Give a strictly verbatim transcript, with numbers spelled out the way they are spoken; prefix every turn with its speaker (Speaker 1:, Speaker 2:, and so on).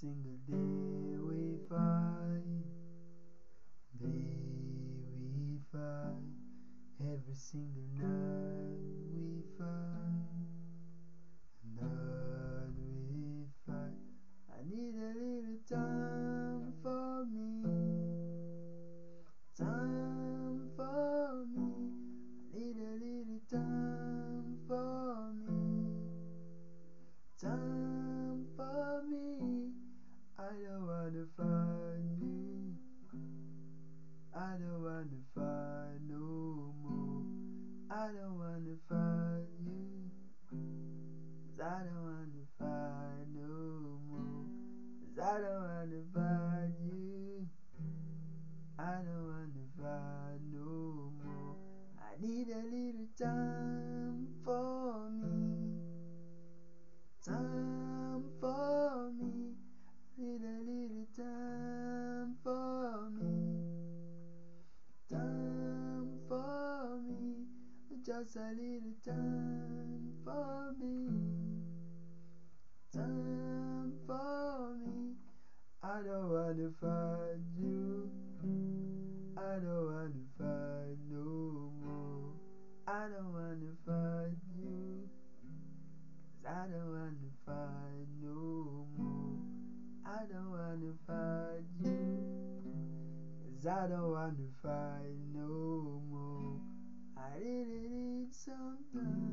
Speaker 1: single day we fight, day we fight, every single night we fight, night we fight. I need a little time for me, time for me. I need a little time for me, time for me. I don't wanna find you, I don't wanna fight no more. I don't wanna fight you, 'cause I don't wanna fight no more. 'Cause I don't wanna fight you, I don't wanna fight no more. I need a little time for me, time for me. I need a little time for me, time for me. Just a little time for me, time for me. I don't wanna fight you, I don't wanna fight no more. I don't wanna fight you, 'cause I don't wanna fight no more. I don't wanna fight you, 'cause I don't wanna fight no more. I really need some time.